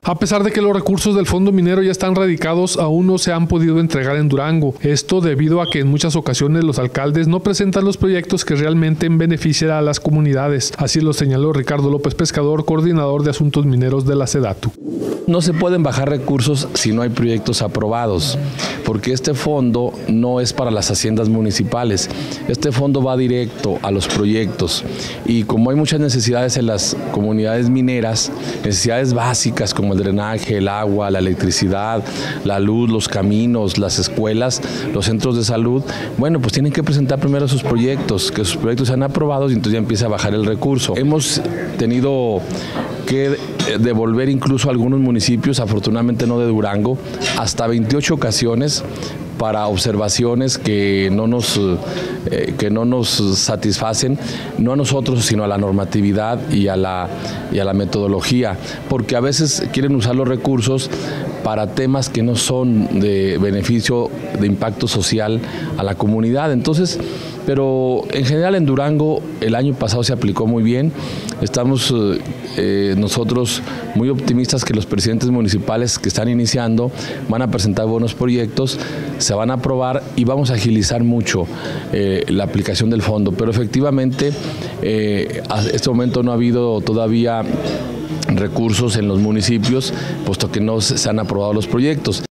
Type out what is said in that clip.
A pesar de que los recursos del fondo minero ya están radicados, aún no se han podido entregar en Durango. Esto debido a que en muchas ocasiones los alcaldes no presentan los proyectos que realmente benefician a las comunidades. Así lo señaló Ricardo López Pescador, coordinador de asuntos mineros de la SEDATU. No se pueden bajar recursos si no hay proyectos aprobados, porque este fondo no es para las haciendas municipales. Este fondo va directo a los proyectos y como hay muchas necesidades en las comunidades mineras, necesidades básicas como el drenaje, el agua, la electricidad, la luz, los caminos, las escuelas, los centros de salud, bueno, pues tienen que presentar primero sus proyectos, que sus proyectos sean aprobados y entonces ya empieza a bajar el recurso. Hemos tenido que devolver incluso a algunos municipios, afortunadamente no de Durango, hasta 28 ocasiones para observaciones que no nos satisfacen, no a nosotros, sino a la normatividad y a la metodología, porque a veces quieren usar los recursos para temas que no son de beneficio, de impacto social a la comunidad. Entonces, pero en general en Durango el año pasado se aplicó muy bien. Estamos nosotros muy optimistas que los presidentes municipales que están iniciando van a presentar buenos proyectos, se van a aprobar y vamos a agilizar mucho la aplicación del fondo. Pero efectivamente, a este momento no ha habido todavía recursos en los municipios, puesto que no se han aprobado los proyectos.